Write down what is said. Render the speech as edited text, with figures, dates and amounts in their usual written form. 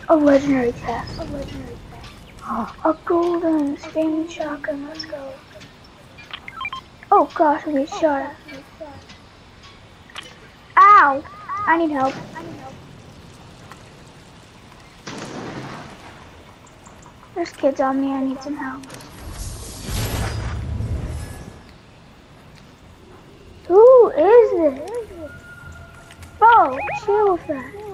A legendary chest. A legendary chest. A golden standing shotgun. Let's go. Oh gosh, I get shot at. Ow! I need help. There's kids on me. I need some help. Who is this? Bro, chill with that.